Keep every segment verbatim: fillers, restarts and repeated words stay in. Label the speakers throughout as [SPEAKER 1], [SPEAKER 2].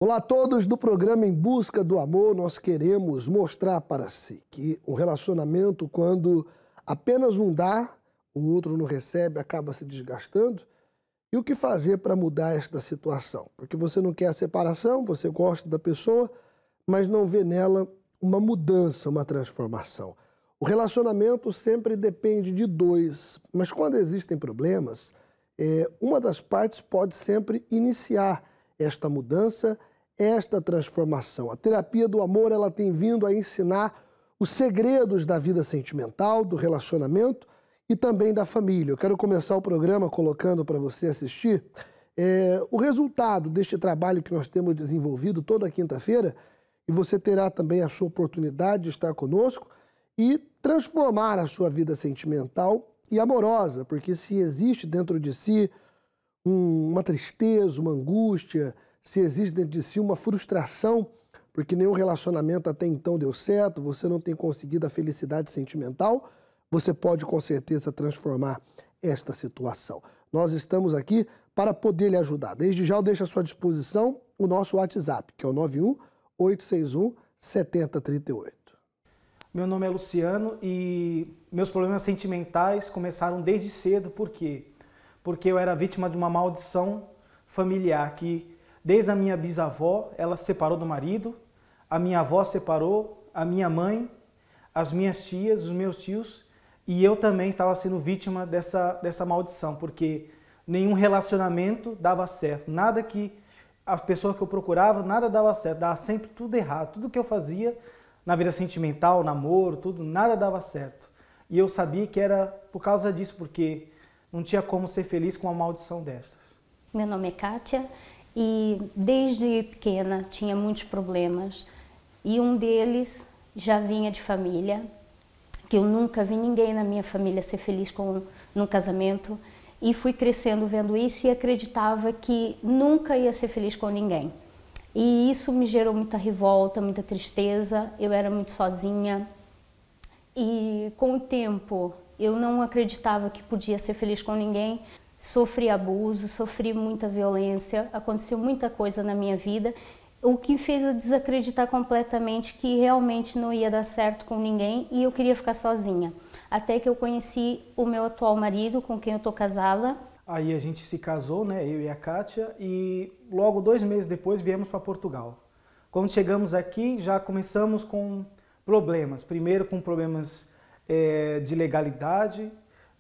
[SPEAKER 1] Olá a todos do programa Em Busca do Amor. Nós queremos mostrar para si que um relacionamento, quando apenas um dá, o outro não recebe, acaba se desgastando. E o que fazer para mudar esta situação? Porque você não quer a separação, você gosta da pessoa, mas não vê nela uma mudança, uma transformação. O relacionamento sempre depende de dois, mas quando existem problemas, é, uma das partes pode sempre iniciar esta mudança, esta transformação. A terapia do amor, ela tem vindo a ensinar os segredos da vida sentimental, do relacionamento e também da família. Eu quero começar o programa colocando para você assistir é, o resultado deste trabalho que nós temos desenvolvido toda quinta-feira, e você terá também a sua oportunidade de estar conosco e transformar a sua vida sentimental e amorosa, porque se existe dentro de si um, uma tristeza, uma angústia, se existe dentro de si uma frustração, porque nenhum relacionamento até então deu certo, você não tem conseguido a felicidade sentimental, você pode com certeza transformar esta situação. Nós estamos aqui para poder lhe ajudar. Desde já eu deixo à sua disposição o nosso WhatsApp, que é o nove um oito seis um sete zero três oito.
[SPEAKER 2] Meu nome é Luciano e meus problemas sentimentais começaram desde cedo. Por quê? Porque eu era vítima de uma maldição familiar que, desde a minha bisavó, ela se separou do marido, a minha avó separou, a minha mãe, as minhas tias, os meus tios, e eu também estava sendo vítima dessa, dessa maldição, porque nenhum relacionamento dava certo, nada que a pessoa que eu procurava, nada dava certo, dava sempre tudo errado, tudo que eu fazia na vida sentimental, namoro, tudo, nada dava certo. E eu sabia que era por causa disso, porque não tinha como ser feliz com uma maldição dessas.
[SPEAKER 3] Meu nome é Kátia e desde pequena tinha muitos problemas e um deles já vinha de família, que eu nunca vi ninguém na minha família ser feliz com num casamento, e fui crescendo vendo isso e acreditava que nunca ia ser feliz com ninguém. E isso me gerou muita revolta, muita tristeza, eu era muito sozinha e com o tempo eu não acreditava que podia ser feliz com ninguém, sofri abuso, sofri muita violência, aconteceu muita coisa na minha vida, o que fez eu desacreditar completamente que realmente não ia dar certo com ninguém e eu queria ficar sozinha. Até que eu conheci o meu atual marido, com quem eu tô casada.
[SPEAKER 2] Aí a gente se casou, né, eu e a Kátia, e logo dois meses depois viemos para Portugal. Quando chegamos aqui, já começamos com problemas. Primeiro com problemas é, de legalidade,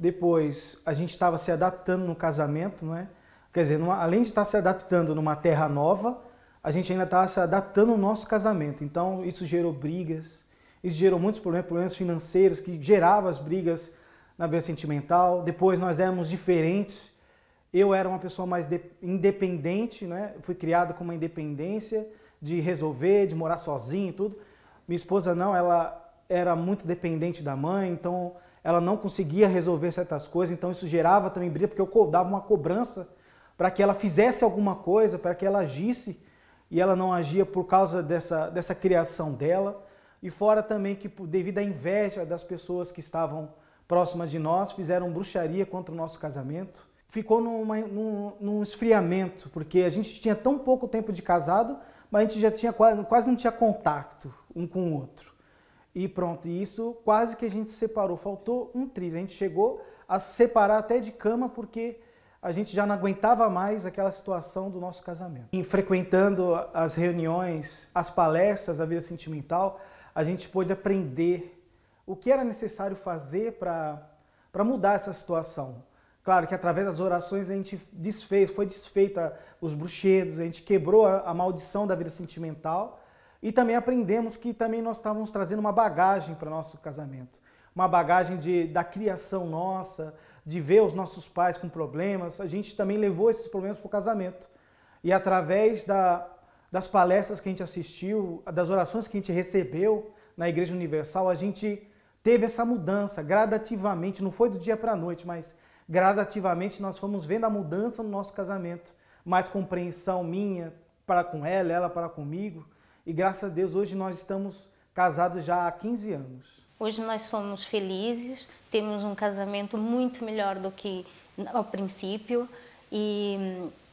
[SPEAKER 2] depois a gente estava se adaptando no casamento, né? Quer dizer, numa, além de estar se adaptando numa terra nova, a gente ainda estava se adaptando no nosso casamento. Então isso gerou brigas, isso gerou muitos problemas, problemas financeiros, que geravam as brigas na vida sentimental. Depois nós éramos diferentes. Eu era uma pessoa mais independente, né? Fui criado com uma independência de resolver, de morar sozinho e tudo. Minha esposa não, ela era muito dependente da mãe, então ela não conseguia resolver certas coisas, então isso gerava também briga, porque eu dava uma cobrança para que ela fizesse alguma coisa, para que ela agisse, e ela não agia por causa dessa, dessa criação dela. E fora também que, devido à inveja das pessoas que estavam próximas de nós, fizeram bruxaria contra o nosso casamento. Ficou numa, num, num esfriamento, porque a gente tinha tão pouco tempo de casado, mas a gente já tinha quase, quase não tinha contato um com o outro. E pronto, e isso quase que a gente se separou, faltou um triz. A gente chegou a se separar até de cama, porque a gente já não aguentava mais aquela situação do nosso casamento. E frequentando as reuniões, as palestras da vida sentimental, a gente pôde aprender o que era necessário fazer para para mudar essa situação. Claro que através das orações a gente desfez, foi desfeita os bruxedos, a gente quebrou a, a maldição da vida sentimental e também aprendemos que também nós estávamos trazendo uma bagagem para o nosso casamento. Uma bagagem de, da criação nossa, de ver os nossos pais com problemas, a gente também levou esses problemas para o casamento. E através da, das palestras que a gente assistiu, das orações que a gente recebeu na Igreja Universal, a gente teve essa mudança gradativamente, não foi do dia para a noite, mas gradativamente nós fomos vendo a mudança no nosso casamento, mais compreensão minha para com ela, ela para comigo, e graças a Deus hoje nós estamos casados já há quinze anos.
[SPEAKER 3] Hoje nós somos felizes, temos um casamento muito melhor do que ao princípio e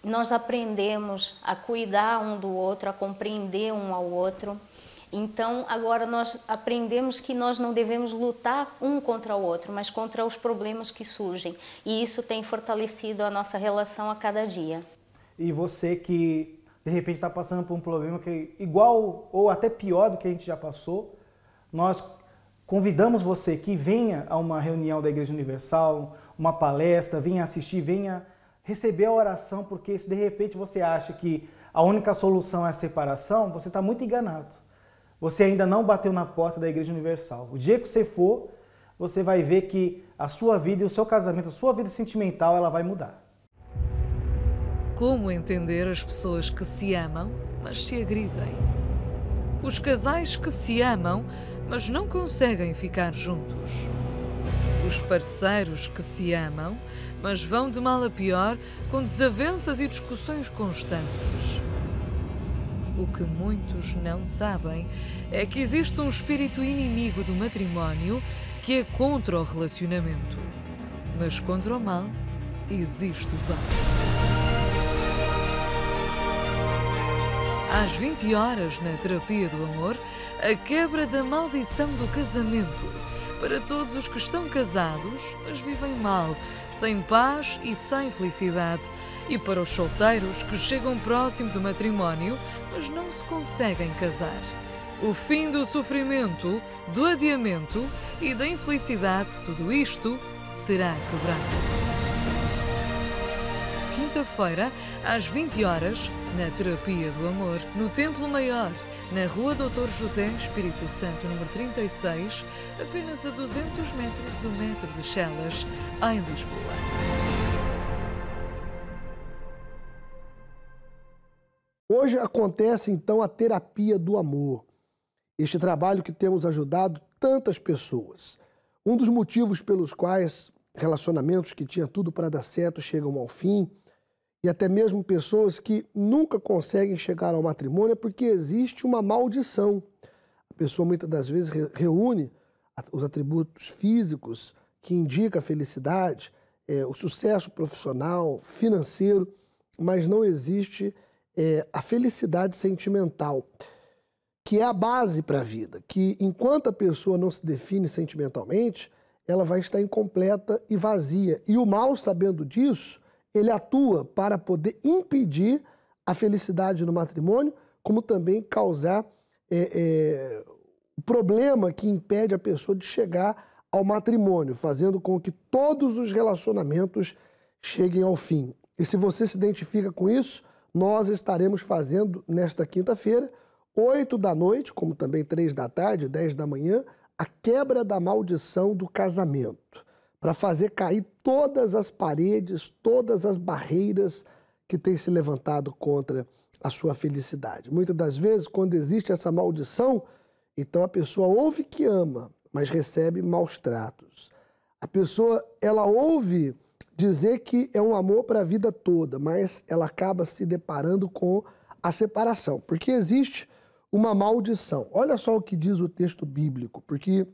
[SPEAKER 3] nós aprendemos a cuidar um do outro, a compreender um ao outro. Então, agora nós aprendemos que nós não devemos lutar um contra o outro, mas contra os problemas que surgem. E isso tem fortalecido a nossa relação a cada dia.
[SPEAKER 2] E você que, de repente, está passando por um problema que é igual ou até pior do que a gente já passou, nós convidamos você que venha a uma reunião da Igreja Universal, uma palestra, venha assistir, venha receber a oração, porque se de repente você acha que a única solução é a separação, você está muito enganado. Você ainda não bateu na porta da Igreja Universal. O dia que você for, você vai ver que a sua vida e o seu casamento, a sua vida sentimental, ela vai mudar.
[SPEAKER 4] Como entender as pessoas que se amam, mas se agridem? Os casais que se amam, mas não conseguem ficar juntos? Os parceiros que se amam, mas vão de mal a pior com desavenças e discussões constantes? O que muitos não sabem é que existe um espírito inimigo do matrimónio que é contra o relacionamento. Mas contra o mal existe o bem. Às vinte horas, na Terapia do Amor, a quebra da maldição do casamento. Para todos os que estão casados, mas vivem mal, sem paz e sem felicidade. E para os solteiros que chegam próximo do matrimónio, mas não se conseguem casar. O fim do sofrimento, do adiamento e da infelicidade, tudo isto será quebrado. Quinta-feira, às vinte horas, na Terapia do Amor, no Templo Maior, na Rua doutor José Espírito Santo, número trinta e seis, apenas a duzentos metros do metro de Chelas, em Lisboa.
[SPEAKER 1] Hoje acontece, então, a terapia do amor. Este trabalho que temos ajudado tantas pessoas. Um dos motivos pelos quais relacionamentos que tinham tudo para dar certo chegam ao fim, e até mesmo pessoas que nunca conseguem chegar ao matrimônio, é porque existe uma maldição. A pessoa muitas das vezes reúne os atributos físicos que indicam a felicidade, é, o sucesso profissional, financeiro, mas não existe É, a felicidade sentimental, que é a base para a vida, que enquanto a pessoa não se define sentimentalmente, ela vai estar incompleta e vazia. E o mal, sabendo disso, ele atua para poder impedir a felicidade no matrimônio, como também causar é, é, o problema que impede a pessoa de chegar ao matrimônio, fazendo com que todos os relacionamentos cheguem ao fim. E se você se identifica com isso, nós estaremos fazendo nesta quinta-feira, oito da noite, como também três da tarde, dez da manhã, a quebra da maldição do casamento, para fazer cair todas as paredes, todas as barreiras que têm se levantado contra a sua felicidade. Muitas das vezes, quando existe essa maldição, então a pessoa ouve que ama, mas recebe maus tratos. A pessoa, ela ouve dizer que é um amor para a vida toda, mas ela acaba se deparando com a separação, porque existe uma maldição. Olha só o que diz o texto bíblico, porque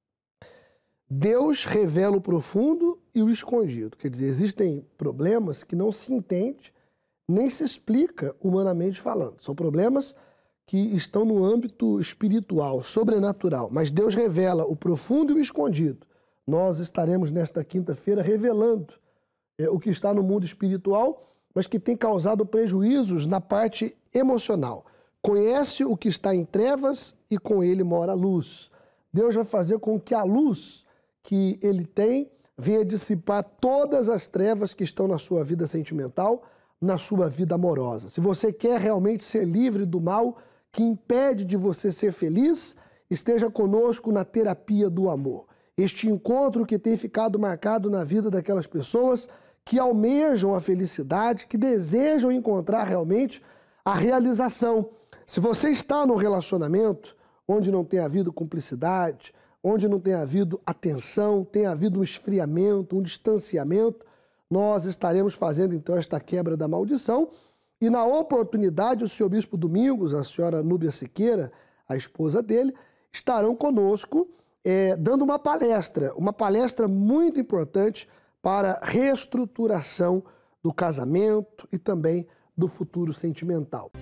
[SPEAKER 1] Deus revela o profundo e o escondido. Quer dizer, existem problemas que não se entende, nem se explica humanamente falando. São problemas que estão no âmbito espiritual, sobrenatural, mas Deus revela o profundo e o escondido. Nós estaremos nesta quinta-feira revelando o que está no mundo espiritual, mas que tem causado prejuízos na parte emocional. Conhece o que está em trevas e com ele mora a luz. Deus vai fazer com que a luz que ele tem venha dissipar todas as trevas que estão na sua vida sentimental, na sua vida amorosa. Se você quer realmente ser livre do mal que impede de você ser feliz, esteja conosco na terapia do amor. Este encontro que tem ficado marcado na vida daquelas pessoas que almejam a felicidade, que desejam encontrar realmente a realização. Se você está num relacionamento onde não tem havido cumplicidade, onde não tem havido atenção, tem havido um esfriamento, um distanciamento, nós estaremos fazendo então esta quebra da maldição e na oportunidade o senhor Bispo Domingos, a senhora Núbia Siqueira, a esposa dele, estarão conosco é, dando uma palestra, uma palestra muito importante para reestruturação do casamento e também do futuro sentimental.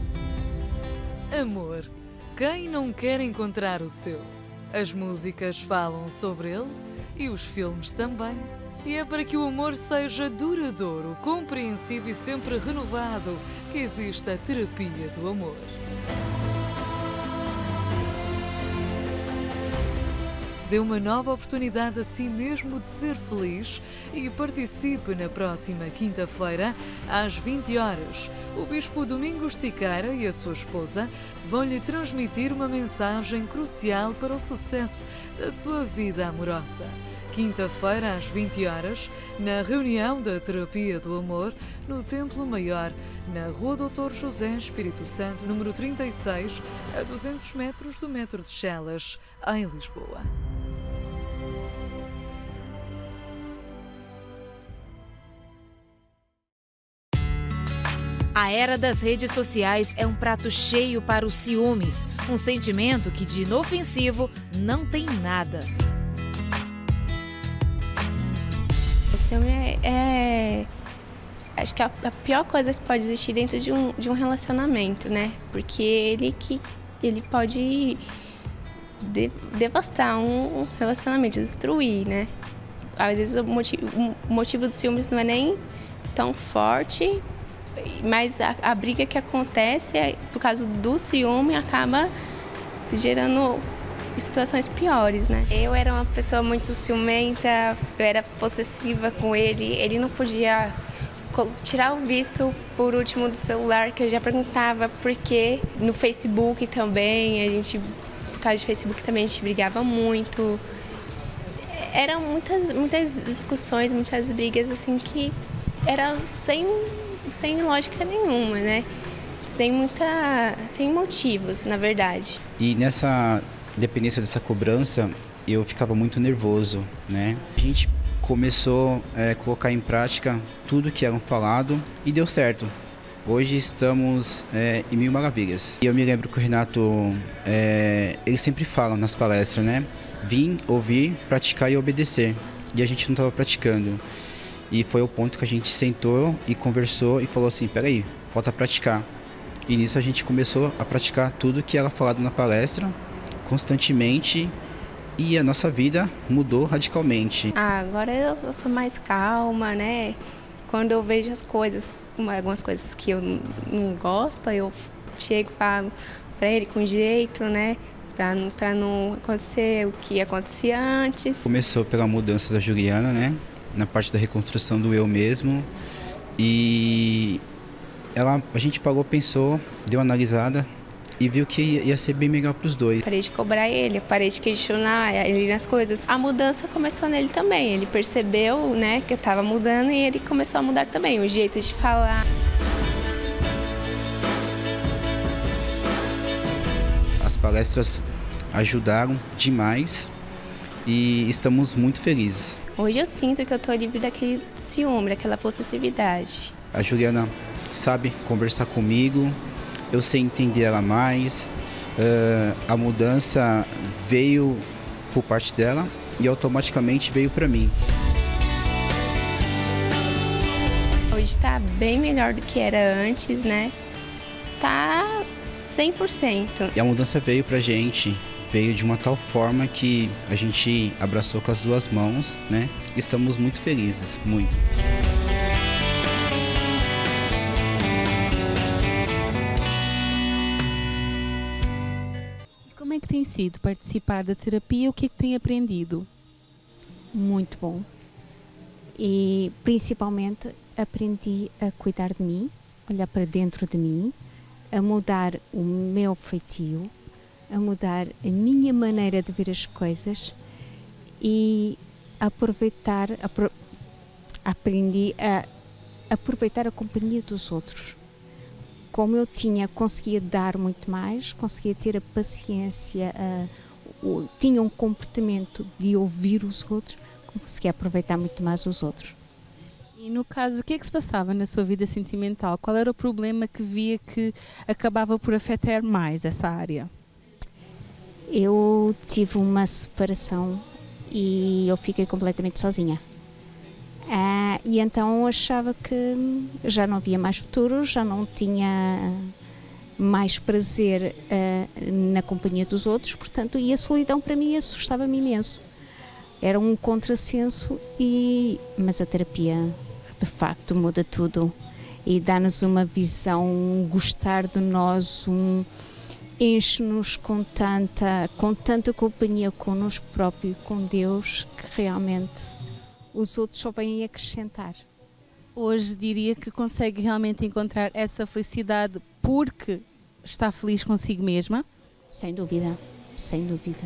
[SPEAKER 4] Amor. Quem não quer encontrar o seu? As músicas falam sobre ele e os filmes também. E é para que o amor seja duradouro, compreensivo e sempre renovado que existe a terapia do amor. Dê uma nova oportunidade a si mesmo de ser feliz e participe na próxima quinta-feira, às vinte horas. O Bispo Domingos Siqueira e a sua esposa vão-lhe transmitir uma mensagem crucial para o sucesso da sua vida amorosa. Quinta-feira, às vinte horas, na reunião da Terapia do Amor, no Templo Maior, na Rua doutor José Espírito Santo, número trinta e seis, a duzentos metros do metro de Chelas, em Lisboa.
[SPEAKER 5] A era das redes sociais é um prato cheio para os ciúmes, um sentimento que de inofensivo não tem nada.
[SPEAKER 6] O ciúme é, é acho que é a pior coisa que pode existir dentro de um, de um relacionamento, né? Porque ele que ele pode de, devastar um relacionamento, destruir, né? Às vezes o motivo, o motivo dos ciúmes não é nem tão forte, mas a, a briga que acontece é, por causa do ciúme acaba gerando situações piores, né? Eu era uma pessoa muito ciumenta, eu era possessiva com ele, ele não podia tirar o visto por último do celular, que eu já perguntava por quê. No Facebook também, a gente, por causa de Facebook também a gente brigava muito. Eram muitas, muitas discussões, muitas brigas assim que eram sem, sem lógica nenhuma, né? Sem muita, sem motivos, na verdade.
[SPEAKER 7] E nessa dependência dessa cobrança, eu ficava muito nervoso, né? A gente começou a é, colocar em prática tudo que era falado e deu certo. Hoje estamos é, em mil maravilhas. E eu me lembro que o Renato, é, ele sempre fala nas palestras, né? Vim, ouvir, praticar e obedecer. E a gente não estava praticando. E foi o ponto que a gente sentou e conversou e falou assim, peraí, falta praticar. E nisso a gente começou a praticar tudo que era falado na palestra, constantemente, e a nossa vida mudou radicalmente.
[SPEAKER 6] Ah, agora eu, eu sou mais calma, né? Quando eu vejo as coisas, algumas coisas que eu não gosto, eu chego e falo pra ele com jeito, né? Pra, pra não acontecer o que acontecia antes.
[SPEAKER 7] Começou pela mudança da Juliana, né? Na parte da reconstrução do eu mesmo. E ela, a gente parou, pensou, deu uma analisada e viu que ia ser bem melhor para os dois.
[SPEAKER 6] Parei de cobrar ele, parei de questionar ele nas coisas. A mudança começou nele também. Ele percebeu, né, que eu estava mudando e ele começou a mudar também, o jeito de falar.
[SPEAKER 7] As palestras ajudaram demais e estamos muito felizes.
[SPEAKER 6] Hoje eu sinto que eu estou livre daquele ciúme, daquela possessividade.
[SPEAKER 7] A Juliana sabe conversar comigo, eu sei entender ela mais, uh, a mudança veio por parte dela e automaticamente veio para mim.
[SPEAKER 6] Hoje está bem melhor do que era antes, né? Tá cem por cento.
[SPEAKER 7] E a mudança veio pra gente, veio de uma tal forma que a gente abraçou com as duas mãos, né? Estamos muito felizes, muito.
[SPEAKER 8] Como é que tem sido participar da terapia? O que é que tem aprendido?
[SPEAKER 9] Muito bom. E principalmente aprendi a cuidar de mim, olhar para dentro de mim, a mudar o meu feitio, a mudar a minha maneira de ver as coisas e aproveitar, apro, aprendi a aproveitar a companhia dos outros. Como eu tinha, conseguia dar muito mais, conseguia ter a paciência, a, o, tinha um comportamento de ouvir os outros, conseguia aproveitar muito mais os outros.
[SPEAKER 8] E no caso, o que é que se passava na sua vida sentimental? Qual era o problema que via que acabava por afetar mais essa área?
[SPEAKER 9] Eu tive uma separação e eu fiquei completamente sozinha. Ah, e então achava que já não havia mais futuro, já não tinha mais prazer uh, na companhia dos outros, portanto, e a solidão para mim assustava-me imenso. Era um contrassenso, e, mas a terapia de facto muda tudo e dá-nos uma visão, um gostar de nós, um, enche-nos com tanta, com tanta companhia connosco próprio e com Deus, que realmente os outros só vêm acrescentar.
[SPEAKER 8] Hoje diria que consegue realmente encontrar essa felicidade porque está feliz consigo mesma?
[SPEAKER 9] Sem dúvida, sem dúvida.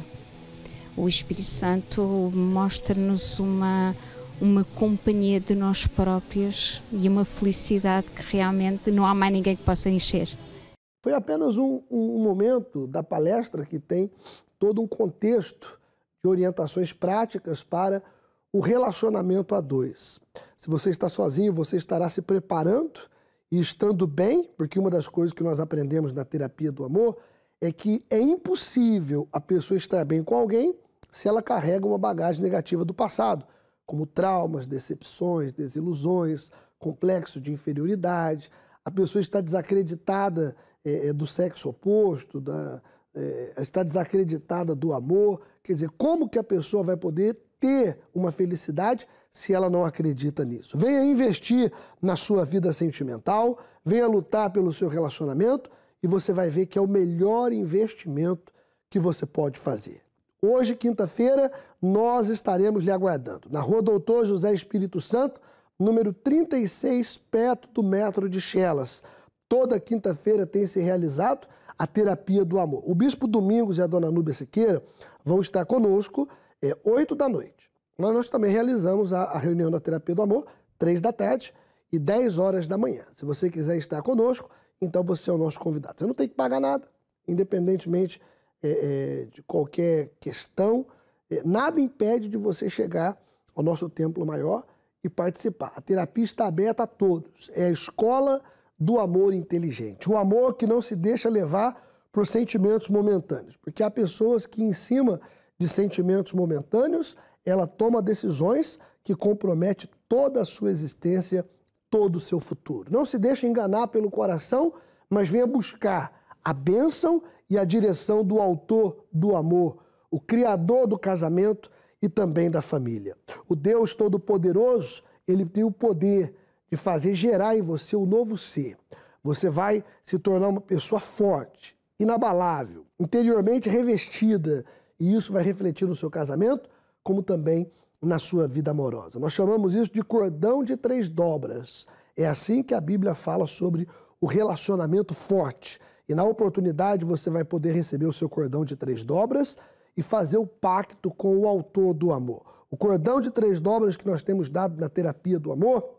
[SPEAKER 9] O Espírito Santo mostra-nos uma, uma companhia de nós próprios e uma felicidade que realmente não há mais ninguém que possa encher.
[SPEAKER 1] Foi apenas um, um momento da palestra que tem todo um contexto de orientações práticas para o relacionamento a dois. Se você está sozinho, você estará se preparando e estando bem, porque uma das coisas que nós aprendemos na terapia do amor é que é impossível a pessoa estar bem com alguém se ela carrega uma bagagem negativa do passado, como traumas, decepções, desilusões, complexo de inferioridade. A pessoa está desacreditada é, do sexo oposto, da, é, está desacreditada do amor. Quer dizer, como que a pessoa vai poder ter uma felicidade se ela não acredita nisso? Venha investir na sua vida sentimental, venha lutar pelo seu relacionamento e você vai ver que é o melhor investimento que você pode fazer. Hoje, quinta-feira, nós estaremos lhe aguardando na Rua Doutor José Espírito Santo, número trinta e seis, perto do metro de Chelas. Toda quinta-feira tem se realizado a terapia do amor. O Bispo Domingos e a Dona Núbia Siqueira vão estar conosco é oito da noite. Mas nós também realizamos a, a reunião da terapia do amor, três da tarde e dez horas da manhã. Se você quiser estar conosco, então você é o nosso convidado. Você não tem que pagar nada, independentemente é, é, de qualquer questão. É, nada impede de você chegar ao nosso templo maior e participar. A terapia está aberta a todos. É a escola do amor inteligente. O amor que não se deixa levar por sentimentos momentâneos. Porque há pessoas que, em cima de sentimentos momentâneos, ela toma decisões que comprometem toda a sua existência, todo o seu futuro. Não se deixe enganar pelo coração, mas venha buscar a bênção e a direção do autor do amor, o criador do casamento e também da família. O Deus Todo-Poderoso, ele tem o poder de fazer gerar em você um novo ser. Você vai se tornar uma pessoa forte, inabalável, interiormente revestida, e isso vai refletir no seu casamento, como também na sua vida amorosa. Nós chamamos isso de cordão de três dobras. É assim que a Bíblia fala sobre o relacionamento forte. E na oportunidade você vai poder receber o seu cordão de três dobras e fazer o pacto com o autor do amor. O cordão de três dobras que nós temos dado na terapia do amor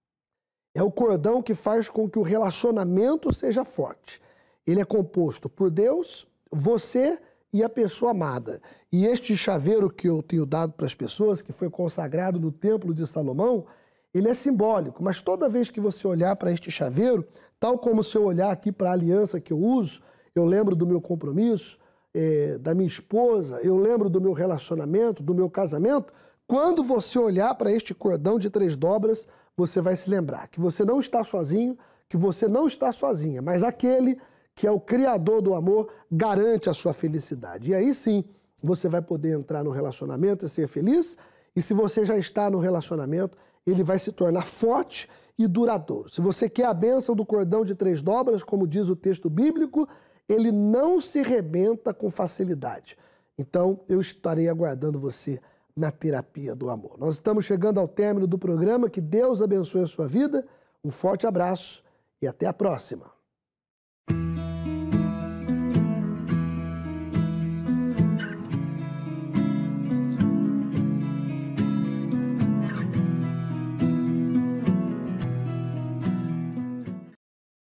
[SPEAKER 1] é o cordão que faz com que o relacionamento seja forte. Ele é composto por Deus, você e a pessoa amada. E este chaveiro que eu tenho dado para as pessoas, que foi consagrado no Templo de Salomão, ele é simbólico, mas toda vez que você olhar para este chaveiro, tal como se eu olhar aqui para a aliança que eu uso, eu lembro do meu compromisso, é, da minha esposa, eu lembro do meu relacionamento, do meu casamento. Quando você olhar para este cordão de três dobras, você vai se lembrar que você não está sozinho, que você não está sozinha, mas aquele que é o Criador do amor garante a sua felicidade. E aí sim, você vai poder entrar no relacionamento e ser feliz, e se você já está no relacionamento, ele vai se tornar forte e duradouro. Se você quer a bênção do cordão de três dobras, como diz o texto bíblico, ele não se rebenta com facilidade. Então, eu estarei aguardando você na terapia do amor. Nós estamos chegando ao término do programa. Que Deus abençoe a sua vida. Um forte abraço e até a próxima.